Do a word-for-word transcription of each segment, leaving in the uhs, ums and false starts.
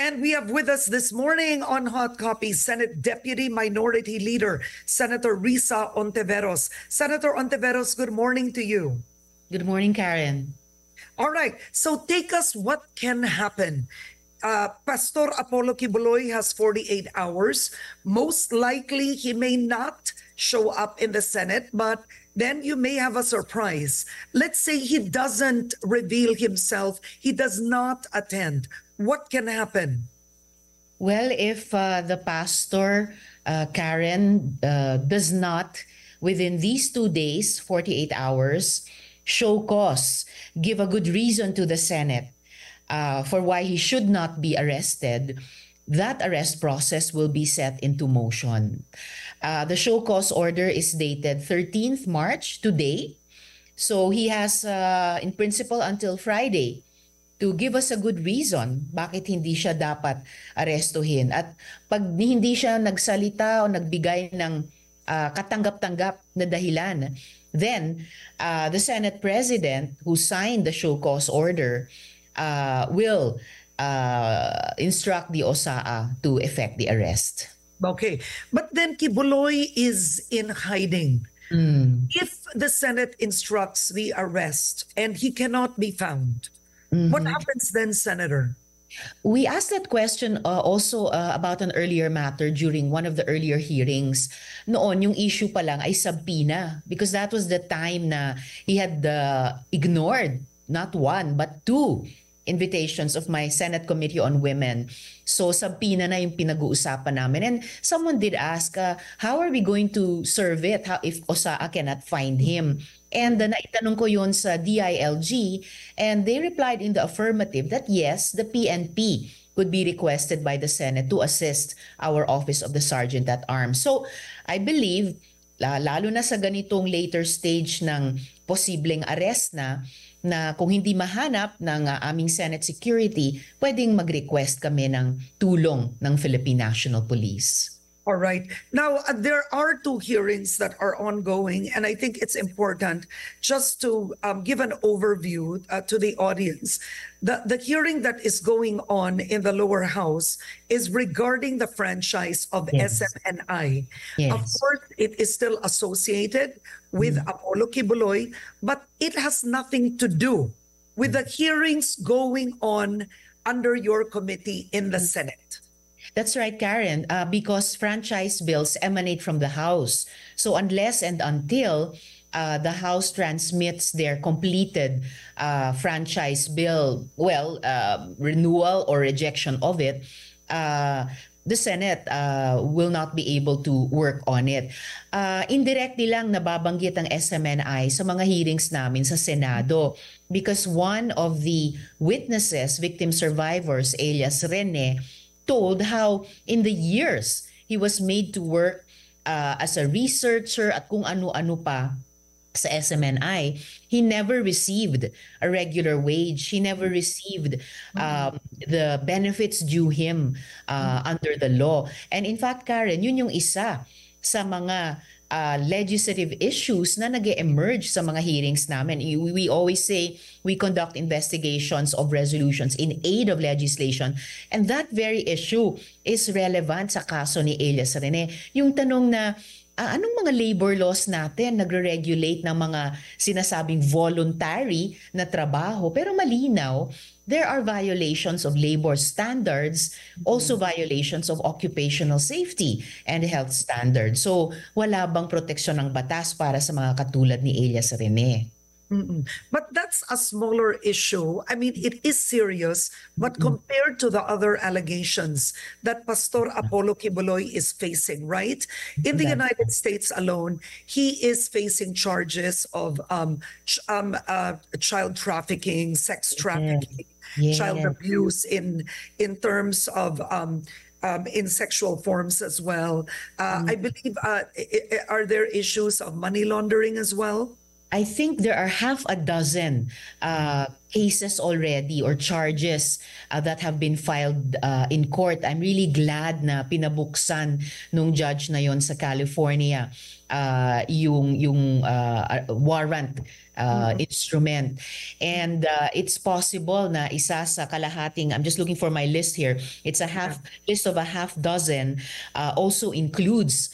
And we have with us this morning on Hot Copy Senate Deputy Minority Leader, Senator Risa Ontiveros. Senator Ontiveros, good morning to you. Good morning, Karen. All right, so take us what can happen. Uh, Pastor Apollo Kibuloy has forty-eight hours. Most likely, he may not show up in the Senate, but then you may have a surprise. Let's say he doesn't reveal himself, he does not attend. What can happen? Well, if uh, the pastor, uh, Karen, uh, does not, within these two days, forty-eight hours, show cause, give a good reason to the Senate uh, for why he should not be arrested, that arrest process will be set into motion. Uh, the show cause order is dated thirteenth March, today. So he has, uh, in principle, until Friday to give us a good reason bakit hindi siya dapat arestuhin. At pag hindi siya nagsalita o nagbigay ng uh, katanggap-tanggap na dahilan, then uh, the Senate President who signed the show cause order uh, will uh, instruct the O S A A to effect the arrest. Okay, but then Kibuloy is in hiding. Mm. If the Senate instructs the arrest and he cannot be found, Mm-hmm. what happens then, Senator? We asked that question uh, also uh, about an earlier matter during one of the earlier hearings. Noon, yung issue pa lang ay subpoena because that was the time na he had uh, ignored not one but two invitations of my Senate Committee on Women. So subpoena na yung pinag-uusapan namin. And someone did ask, uh, how are we going to serve it how, if O S A A cannot find him? And uh, naitanong ko yun sa D I L G and they replied in the affirmative that yes, the P N P could be requested by the Senate to assist our Office of the Sergeant at Arms. So I believe, uh, lalo na sa ganitong later stage ng posibleng arrest na, na kung hindi mahanap ng uh, aming Senate security, pwedeng mag-request kami ng tulong ng Philippine National Police. All right. Now, uh, there are two hearings that are ongoing, and I think it's important just to um, give an overview uh, to the audience. The, the hearing that is going on in the lower house is regarding the franchise of Yes. S M N I. Yes. Of course, it is still associated with mm. Apollo Kibuloy, but it has nothing to do with the hearings going on under your committee in the Senate. That's right, Karen, uh, because franchise bills emanate from the House. So unless and until uh, the House transmits their completed uh, franchise bill, well, uh, renewal or rejection of it, uh, the Senate uh, will not be able to work on it. Uh, indirectly lang nababanggit ang S M N I sa mga hearings namin sa Senado because one of the witnesses, victim survivors, alias Rene, told how in the years he was made to work uh, as a researcher at kung ano-ano pa sa S M N I, he never received a regular wage. He never received um, the benefits due him uh, under the law. And in fact, Karen, yun yung isa sa mga uh, legislative issues na nag-emerge sa mga hearings namin. We, we always say we conduct investigations of resolutions in aid of legislation. And that very issue is relevant sa kaso ni Elias Rene. Yung tanong na, uh, anong mga labor laws natin nagre-regulate ng mga sinasabing voluntary na trabaho? Pero malinaw, there are violations of labor standards, also violations of occupational safety and health standards. So wala bang proteksyon ng batas para sa mga katulad ni Elias Rene? Mm-mm. But that's a smaller issue. I mean, it is serious, but compared to the other allegations that Pastor Apollo Kibuloy is facing, right? In the United States alone, he is facing charges of um, ch- um, uh, child trafficking, sex trafficking, Yes. child abuse in in terms of um, um, in sexual forms as well. Uh, I believe, uh, i- i- are there issues of money laundering as well? I think there are half a dozen uh, cases already or charges uh, that have been filed uh, in court. I'm really glad na pinabuksan nung judge na yon sa California uh, yung yung uh, warrant uh, instrument. And uh, it's possible na isa sa kalahating, I'm just looking for my list here, it's a half list of a half dozen, uh, also includes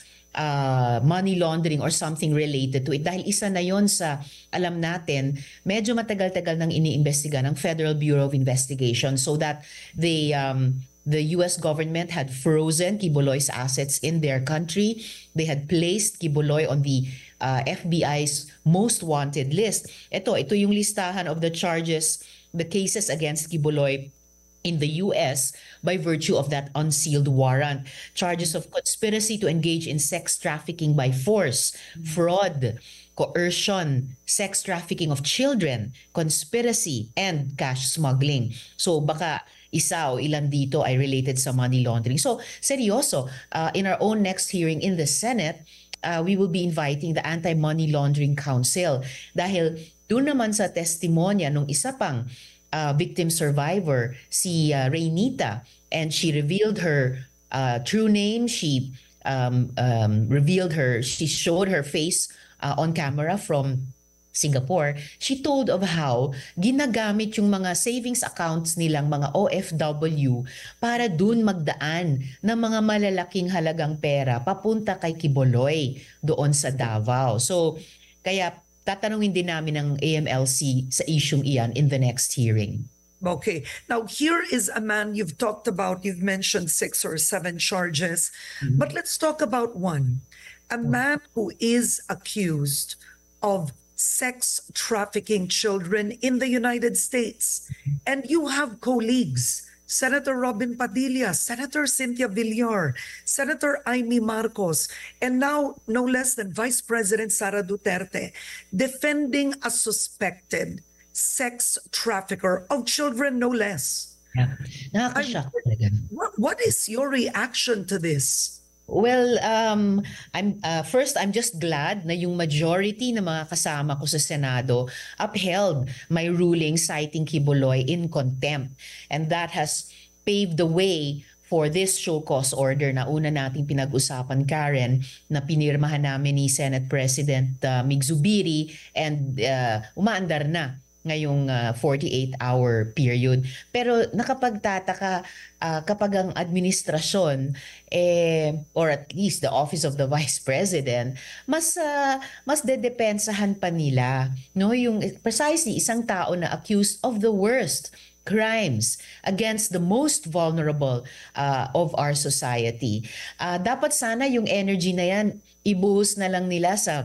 uh, money laundering or something related to it. Dahil isa na yon sa, alam natin, medyo matagal-tagal nang iniimbestiga ng Federal Bureau of Investigation, so that they um, the U S government had frozen Quiboloy's assets in their country. They had placed Quiboloy on the uh, F B I's most wanted list. Ito, ito yung listahan of the charges, the cases against Quiboloy in the U S by virtue of that unsealed warrant. Charges of conspiracy to engage in sex trafficking by force, fraud, coercion, sex trafficking of children, conspiracy, and cash smuggling. So baka isa o ilan dito ay related sa money laundering. So seryoso, uh, in our own next hearing in the Senate, uh, we will be inviting the Anti-Money Laundering Council dahil doon naman sa testimonya nung isa pang Uh, victim survivor, si uh, Reynita, and she revealed her uh, true name. She um, um, revealed her, she showed her face uh, on camera from Singapore. She told of how ginagamit yung mga savings accounts nilang mga O F W para dun magdaan ng mga malalaking halagang pera papunta kay Quiboloy doon sa Davao. So, kaya tatanungin din namin ng A M L C sa isyung iyan in the next hearing. Okay. Now, here is a man you've talked about, you've mentioned six or seven charges, mm-hmm. but let's talk about one. A man who is accused of sex trafficking children in the United States. And you have colleagues, Senator Robin Padilla, Senator Cynthia Villar, Senator Amy Marcos, and now no less than Vice President Sara Duterte, defending a suspected sex trafficker of children, no less. Yeah. Nakakashock talaga. What, what is your reaction to this? Well, um, I'm uh, first, I'm just glad na yung majority ng mga kasama ko sa Senado upheld my ruling citing Quiboloy in contempt. And that has paved the way for this show cause order na una nating pinag-usapan, Karen, na pinirmahan namin ni Senate President uh, Mig Zubiri, and uh, umaandar na ngayong uh, forty-eight hour period. Pero nakapagtataka uh, kapag ang administrasyon eh, or at least the office of the Vice President, mas uh, mas dedepensahan pa nila, no, yung precisely isang tao na accused of the worst crimes against the most vulnerable uh, of our society. Uh, dapat sana yung energy na yan ibuhos na lang nila sa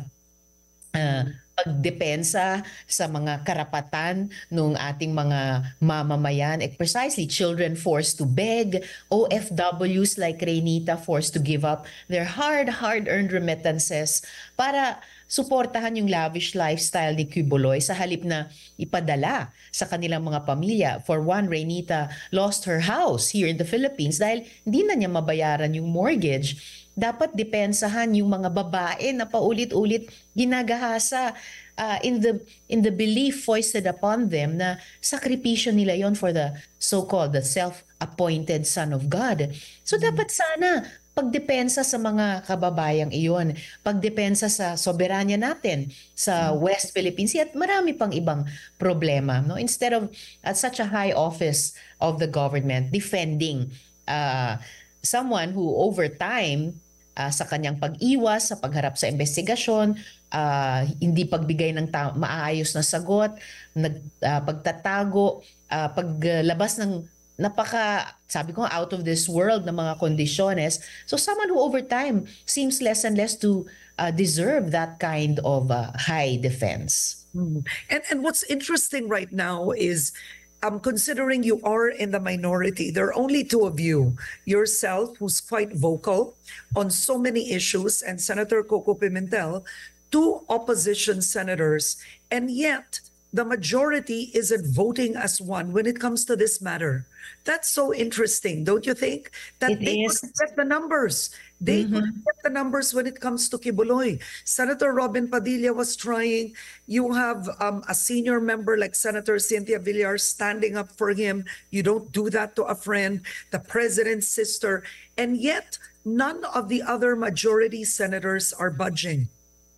uh, pagdepensa sa mga karapatan ng ating mga mamamayan, eh, precisely children forced to beg, O F Ws like Reynita forced to give up their hard, hard-earned remittances para suportahan yung lavish lifestyle ni Quiboloy sa halip na ipadala sa kanilang mga pamilya. For one, Reynita lost her house here in the Philippines dahil hindi na niya mabayaran yung mortgage. Dapat depensahan yung mga babae na paulit-ulit ginagahasa uh, in the in the belief foisted upon them na sakripisyo nila yon for the so-called the self-appointed Son of God. So dapat sana pagdepensa sa mga kababayang iyon, pagdepensa sa soberanya natin sa West Philippines at marami pang ibang problema, no? Instead of at such a high office of the government defending uh, someone who over time Uh, sa kanyang pag-iwas, sa pagharap sa investigasyon, uh, hindi pagbigay ng ta- maayos na sagot, nag, uh, pagtatago, uh, paglabas ng napaka, sabi ko, out of this world na mga kondisyones. So someone who over time seems less and less to uh, deserve that kind of uh, high defense. Mm. And, and what's interesting right now is Um, considering you are in the minority, there are only two of you, yourself, who's quite vocal on so many issues, and Senator Coco Pimentel, two opposition senators, and yet the majority isn't voting as one when it comes to this matter. That's so interesting, don't you think? That It they is. couldn't get the numbers. They Mhm. couldn't get the numbers when it comes to Kibuloy. Senator Robin Padilla was trying. You have um, a senior member like Senator Cynthia Villar standing up for him. You don't do that to a friend, the president's sister. And yet, none of the other majority senators are budging.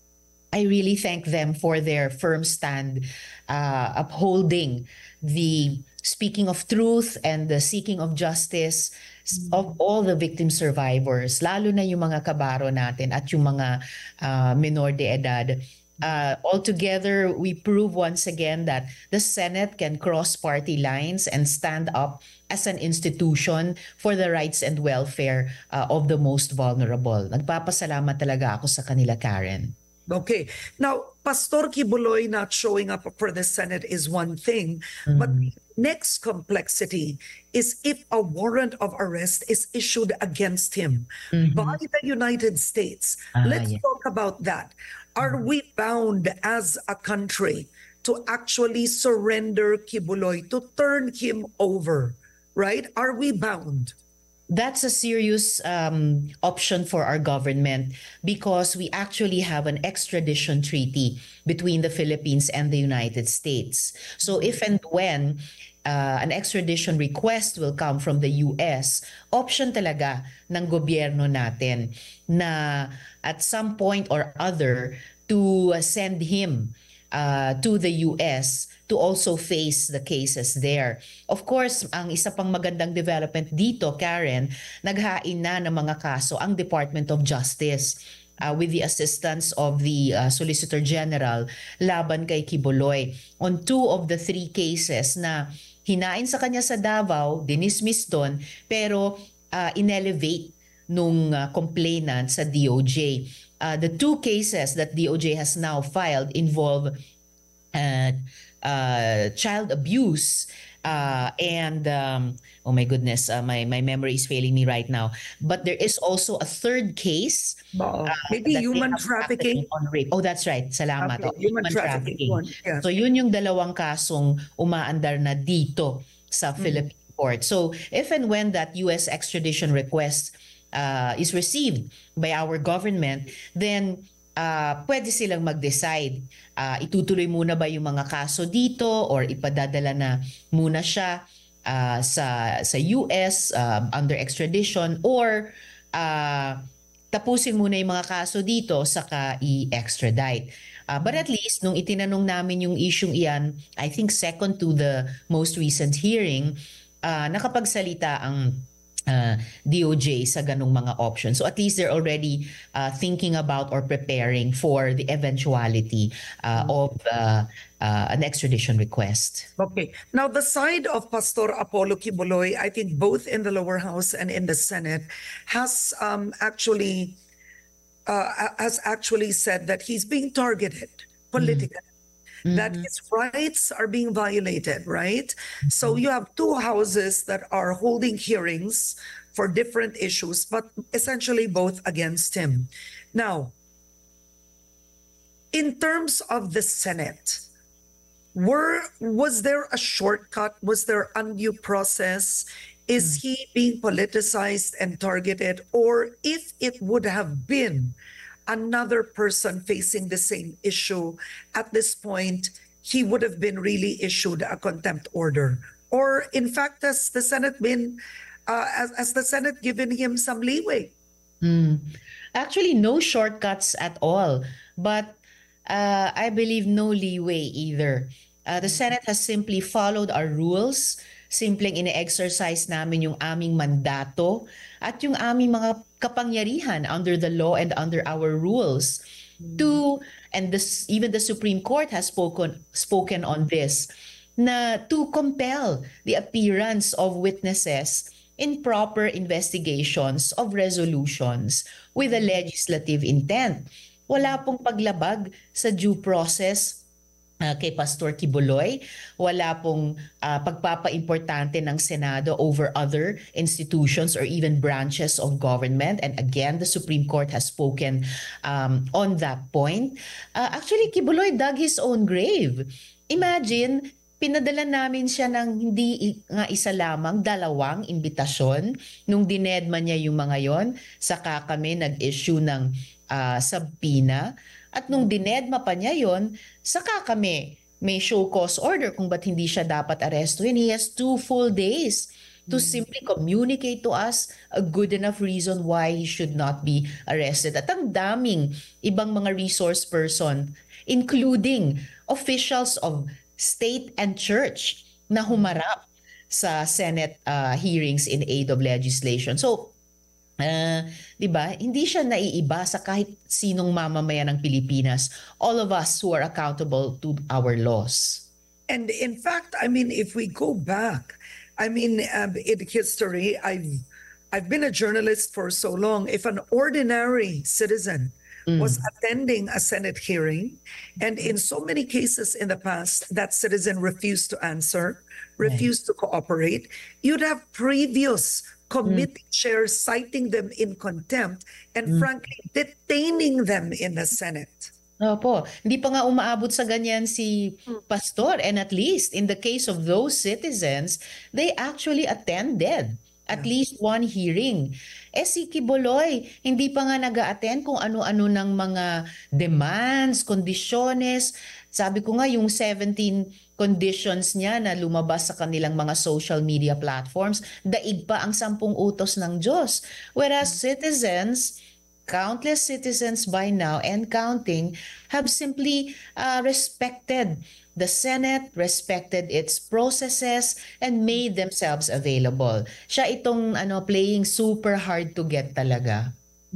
I really thank them for their firm stand, uh, upholding the speaking of truth and the seeking of justice of all the victim survivors, lalo na yung mga kabaro natin at yung mga uh, menor de edad. Uh, altogether, we prove once again that the Senate can cross party lines and stand up as an institution for the rights and welfare uh, of the most vulnerable. Nagpapasalamat talaga ako sa kanila, Karen. Okay. Now, Pastor Kibuloy not showing up for the Senate is one thing, mm-hmm. but the next complexity is if a warrant of arrest is issued against him mm-hmm. by the United States. Ah, Let's yeah. talk about that. Are mm-hmm. we bound as a country to actually surrender Kibuloy, to turn him over, right? Are we bound? That's a serious um, option for our government because we actually have an extradition treaty between the Philippines and the United States. So if and when uh, an extradition request will come from the U S, option talaga ng gobyerno natin na at some point or other to uh, send him uh, to the U S to also face the cases there. Of course, ang isa pang magandang development dito, Karen, naghain na ng mga kaso ang Department of Justice uh, with the assistance of the uh, Solicitor General laban kay Kibuloy on two of the three cases na hinain sa kanya sa Davao, dinismiss doon, pero uh, inelevate nung uh, complainant sa D O J. Uh, the two cases that D O J has now filed involve uh, uh, child abuse uh, and um, oh my goodness, uh, my my memory is failing me right now. But there is also a third case. Uh, Maybe human trafficking on rape. Oh, that's right. Salamat. Okay, oh, human, human trafficking. trafficking. Yeah. So yun yung dalawang kasong umaandar na dito sa mm-hmm. Philippine court. So if and when that U S extradition request uh, is received by our government, then uh, pwede silang mag-decide. Uh, itutuloy muna ba yung mga kaso dito or ipadadala na muna siya uh, sa, sa U S uh, under extradition or uh, tapusin muna yung mga kaso dito saka i-extradite. Uh, but at least, nung itinanong namin yung isyung iyan, I think second to the most recent hearing, uh, nakapagsalita ang Uh, D O J sa ganong mga options. So at least they're already uh, thinking about or preparing for the eventuality uh, of uh, uh, an extradition request. Okay. Now the side of Pastor Apollo Kibuloy, I think both in the lower house and in the Senate, has um, actually uh, has actually said that he's being targeted politically. Mm-hmm. That his rights are being violated, right? Mm-hmm. So you have two houses that are holding hearings for different issues, but essentially both against him. Now, in terms of the Senate, were was there a shortcut? Was there undue process? Is mm-hmm. he being politicized and targeted? Or if it would have been another person facing the same issue, at this point, he would have been really issued a contempt order. Or in fact, has the Senate been, uh, has, has the Senate given him some leeway? Mm. Actually, no shortcuts at all. But uh, I believe no leeway either. Uh, the Senate has simply followed our rules. Simpleng ine-exercise namin yung aming mandato at yung aming mga kapangyarihan under the law and under our rules mm. to, and this, even the Supreme Court has spoken spoken on this, na to compel the appearance of witnesses in proper investigations of resolutions with a legislative intent. Wala pong paglabag sa due process Uh, kay Pastor Kibuloy, wala pong uh, pagpapa-importante ng Senado over other institutions or even branches of government. And again, the Supreme Court has spoken um, on that point. Uh, actually, Kibuloy dug his own grave. Imagine, pinadala namin siya ng hindi i- nga isa lamang, dalawang imbitasyon. Nung dinedma niya yung mga yon, saka kami nag-issue ng ah, subpoena. At nung dinedma pa niya yon, saka kami may show cause order kung ba't hindi siya dapat arestuhin. He has two full days to simply communicate to us a good enough reason why he should not be arrested. At ang daming ibang mga resource person, including officials of state and church na humarap sa Senate uh, hearings in aid of legislation. So, uh, 'di ba? Hindi siya naiiba sa kahit sinong mamamayan ng Pilipinas. All of us who are accountable to our laws. And in fact, I mean, if we go back, I mean, um, in history, I've I've been a journalist for so long. If an ordinary citizen was attending a Senate hearing, and in so many cases in the past, that citizen refused to answer, refused to cooperate, you'd have previous committee chairs citing them in contempt and frankly detaining them in the Senate. Opo, hindi pa nga umaabot sa ganyan si Pastor, and at least in the case of those citizens, they actually attended at least one hearing. Eh si Quiboloy, hindi pa nga nag-a-attend kung ano-ano ng mga demands, kondisyones. Sabi ko nga yung seventeen conditions niya na lumabas sa kanilang mga social media platforms, daig pa ang sampung utos ng Diyos. Whereas citizens, countless citizens by now and counting, have simply uh, respected the Senate, respected its processes, and made themselves available. Siya itong ano, playing super hard to get talaga.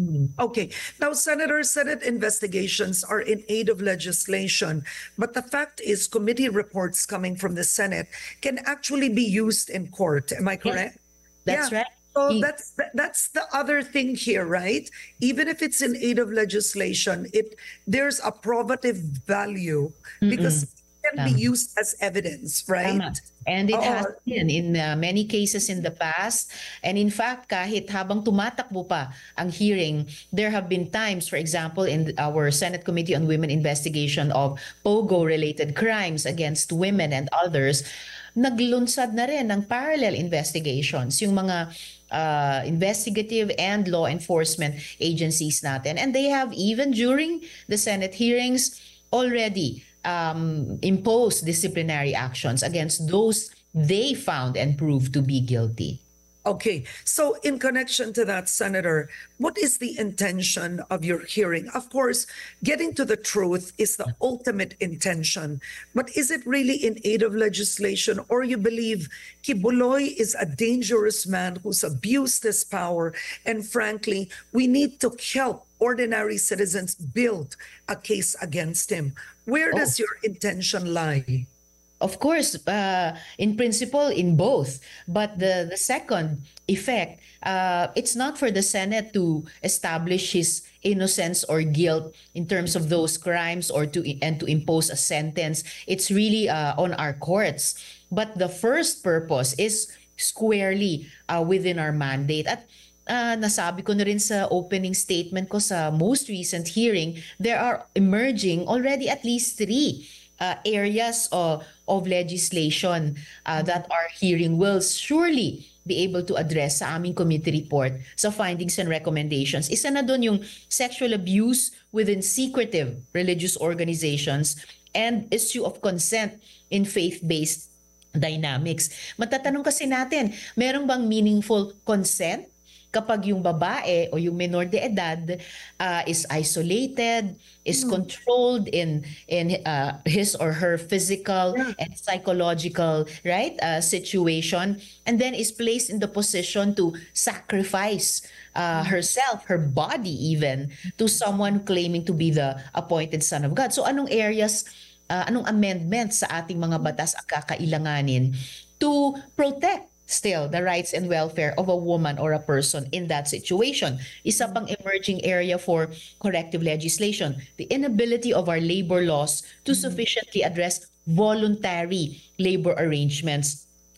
Okay. Now, Senator, Senate investigations are in aid of legislation, but the fact is committee reports coming from the Senate can actually be used in court. Am I correct? That's Yeah. right. So He- that's that's the other thing here, right? Even if it's in aid of legislation, it there's a probative value because it can be Tama. used as evidence, right? Tama. And it Oo. has been in uh, many cases in the past. And in fact, kahit habang tumatakbo pa ang hearing, there have been times, for example, in our Senate Committee on Women investigation of POGO-related crimes against women and others, naglunsad na rin ng parallel investigations yung mga uh, investigative and law enforcement agencies natin. And they have, even during the Senate hearings, already um, imposed disciplinary actions against those they found and proved to be guilty. Okay, so in connection to that, Senator, what is the intention of your hearing? Of course, getting to the truth is the ultimate intention, but is it really in aid of legislation, or you believe Quiboloy is a dangerous man who's abused his power, and frankly, we need to help ordinary citizens build a case against him? Where does your intention lie? Of course, uh, in principle, in both. But the, the second effect, uh, it's not for the Senate to establish his innocence or guilt in terms of those crimes or to and to impose a sentence. It's really uh, on our courts. But the first purpose is squarely uh, within our mandate. At uh, nasabi ko na rin sa opening statement ko sa most recent hearing, there are emerging already at least three Uh, areas of, of legislation uh, that our hearing will surely be able to address sa aming committee report sa findings and recommendations. Isa na doon yung sexual abuse within secretive religious organizations and issue of consent in faith-based dynamics. Matatanong kasi natin, meron bang meaningful consent kapag yung babae o yung menor de edad uh, is isolated, is controlled in in uh, his or her physical and psychological right uh, situation, and then is placed in the position to sacrifice uh, herself, her body even, to someone claiming to be the appointed son of God. So anong areas, uh, anong amendments sa ating mga batas ang kakailanganin to protect still the rights and welfare of a woman or a person in that situation? Isa pang emerging area for corrective legislation, the inability of our labor laws to sufficiently address voluntary labor arrangements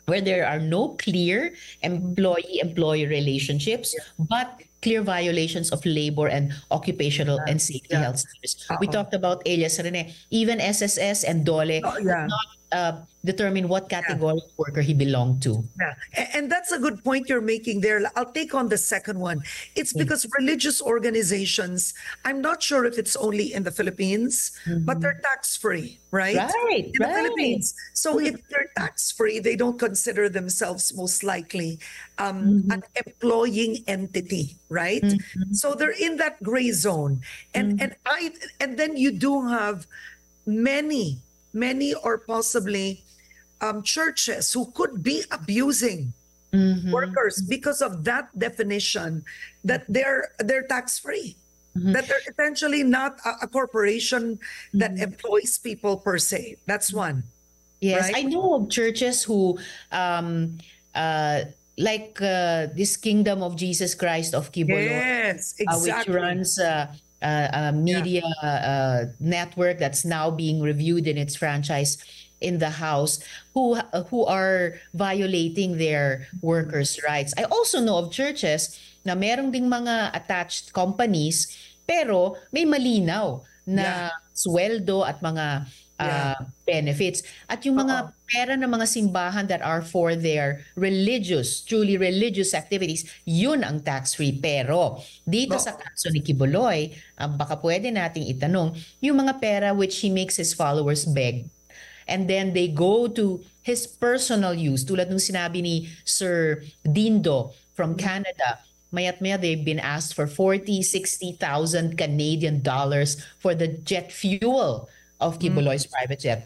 where there are no clear employee-employee relationships, but clear violations of labor and occupational and safety Yeah. health standards. We Uh-oh. talked about alias Rene. Even S S S and DOLE Oh, could yeah. not uh, determine what category of worker he belonged to. Yeah. A- And that's a good point you're making there. I'll take on the second one. It's because religious organizations, I'm not sure if it's only in the Philippines, but they're tax-free, right? Right, In the right. Philippines. So if they're tax-free, they don't consider themselves most likely um, an employing entity, right? So they're in that gray zone. And and I and then you do have many, many or possibly um, churches who could be abusing workers because of that definition that they're they're tax free, that they're essentially not a, a corporation that employs people per se. That's one. Yes, Right? I know of churches who, um, uh, like uh, this Kingdom of Jesus Christ of Kibuloy, Yes, uh, which exactly. runs uh, uh, a media uh, network that's now being reviewed in its franchise in the House, who uh, who are violating their workers' rights. I also know of churches na merong ding mga attached companies, pero may malinaw na sweldo at mga uh, benefits. At yung mga pera ng mga simbahan that are for their religious, truly religious activities, yun ang tax-free. Pero dito sa kaso ni Kibuloy, uh, baka pwede nating itanong, yung mga pera which he makes his followers beg, and then they go to his personal use, tulad nung sinabi ni Sir Dindo from Canada, mayat maya they've been asked for forty, sixty thousand Canadian dollars for the jet fuel of Kibuloy's private jet.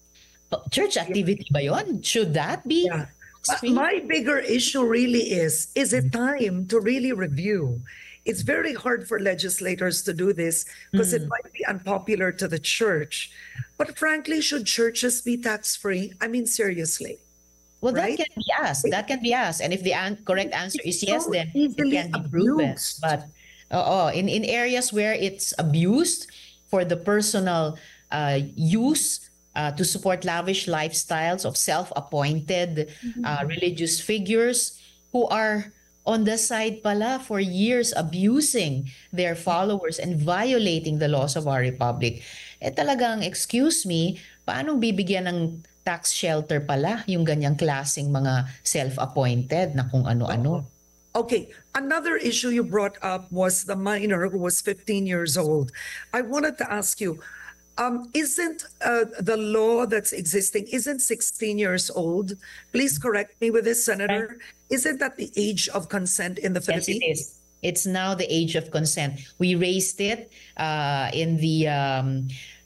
Church activity ba yun? Should that be? Yeah. But my bigger issue really is, is it time to really review? It's very hard for legislators to do this because it might be unpopular to the church. But frankly, should churches be tax-free? I mean, seriously. Well, right? that can be asked. That can be asked. And if the an- correct answer is yes, so then it easily can be proven. abused. But uh, in, in areas where it's abused for the personal uh, use, uh, to support lavish lifestyles of self-appointed uh, religious figures who are on the side pala for years abusing their followers and violating the laws of our republic. Eh talagang, excuse me, paano bibigyan ng tax shelter pala yung ganyang klaseng mga self-appointed na kung ano-ano? Okay, another issue you brought up was the minor who was fifteen years old. I wanted to ask you, um, isn't uh, the law that's existing, isn't sixteen years old? Please correct me with this, Senator. Isn't that the age of consent in the Yes, Philippines? it is. It's now the age of consent. We raised it uh, in the um,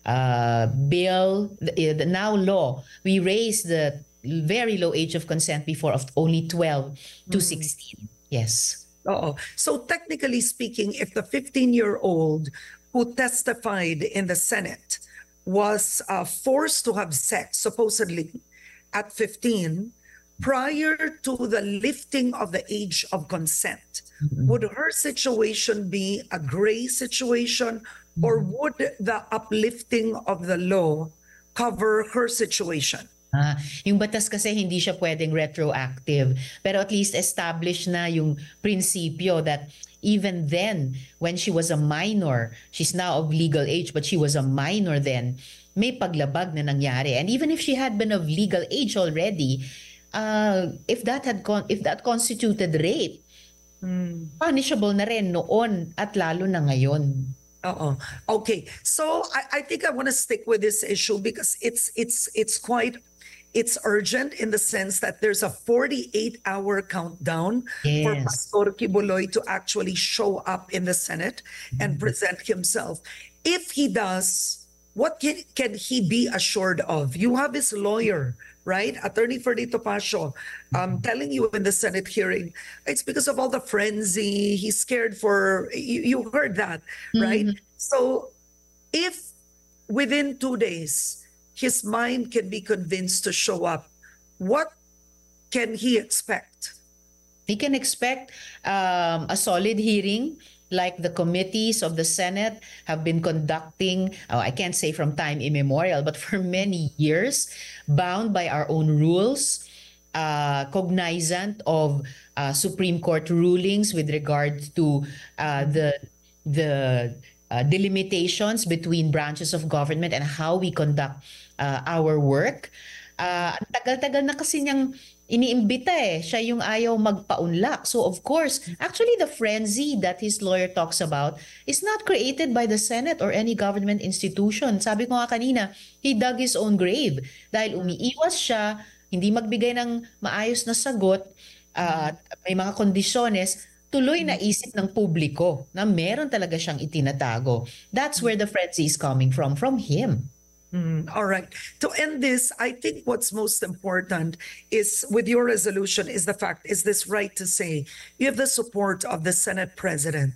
uh, bill, the, the now law. We raised the very low age of consent before of only twelve to sixteen. Yes. Oh, so technically speaking, if the fifteen-year-old who testified in the Senate was uh, forced to have sex, supposedly at fifteen, prior to the lifting of the age of consent, would her situation be a gray situation, or would the uplifting of the law cover her situation? Ah, yung batas kasi hindi siya pwedeng retroactive, pero at least established na yung prinsipyo that even then, when she was a minor, she's now of legal age, but she was a minor then, may paglabag na nangyari. And even if she had been of legal age already, uh, if that had con- if that constituted rape, punishable na rin noon at lalo na ngayon. Uh-oh. Okay. So I, I think I want to stick with this issue because it's it's it's quite it's urgent in the sense that there's a forty-eight hour countdown for Yes. Pastor Kibuloy to actually show up in the Senate and present himself. If he does, what can, can he be assured of? You have his lawyer, right? Attorney Ferdito Pasio, um, telling you in the Senate hearing, it's because of all the frenzy, he's scared for, you, you heard that, right? So if within two days, his mind can be convinced to show up, what can he expect? He can expect um, a solid hearing like the committees of the Senate have been conducting, oh, I can't say from time immemorial, but for many years, bound by our own rules. uh, cognizant of uh, Supreme Court rulings with regard to uh, the the uh, delimitations between branches of government and how we conduct uh, our work. Uh, ang tagal-tagal na kasi niyang iniimbita eh. Siya yung ayaw magpaunlak. So of course, actually the frenzy that his lawyer talks about is not created by the Senate or any government institution. Sabi ko nga kanina, he dug his own grave dahil umiiwas siya, hindi magbigay ng maayos na sagot at uh, may mga kondisyones, tuloy na isip ng publiko na meron talaga siyang itinatago. That's where the frenzy is coming from, from him. Mm, all right. To end this, I think what's most important is with your resolution is the fact, is this right to say you have the support of the Senate President?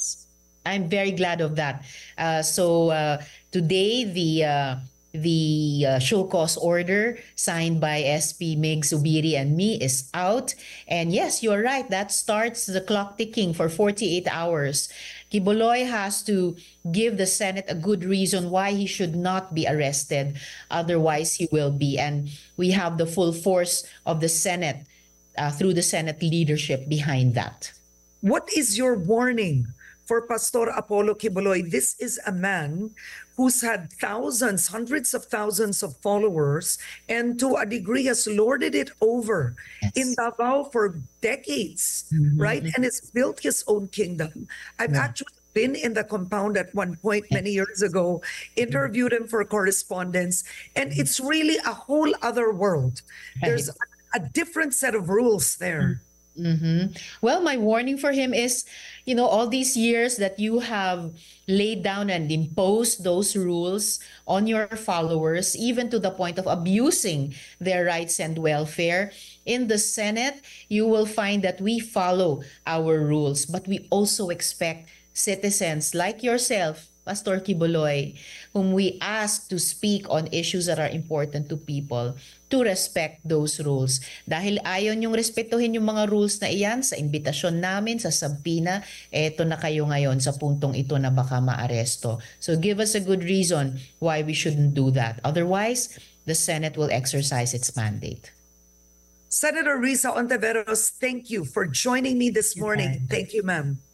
I'm very glad of that. Uh, so uh, today, the uh, the uh, show cause order signed by S P Mig Zubiri and me is out. And yes, you're right. That starts the clock ticking for forty-eight hours. Quiboloy has to give the Senate a good reason why he should not be arrested. Otherwise, he will be. And we have the full force of the Senate uh, through the Senate leadership behind that. What is your warning for Pastor Apollo Quiboloy? This is a man who's had thousands, hundreds of thousands of followers, and to a degree has lorded it over yes. in Davao for decades, mm-hmm. right? And has built his own kingdom. I've yeah. actually been in the compound at one point many years ago, interviewed him for correspondence, and it's really a whole other world. There's a, a different set of rules there. Mm-hmm. Well, my warning for him is, you know, all these years that you have laid down and imposed those rules on your followers, even to the point of abusing their rights and welfare. In the Senate, you will find that we follow our rules, but we also expect citizens like yourself, Pastor Quiboloy, whom we ask to speak on issues that are important to people, to respect those rules. Dahil ayaw niyong respetuhin yung mga rules na iyan sa imbitasyon namin, sa sabina, eto na kayo ngayon sa puntong ito na baka maaresto. So give us a good reason why we shouldn't do that. Otherwise, the Senate will exercise its mandate. Senator Risa Ontiveros, thank you for joining me this morning. Thank you, ma'am.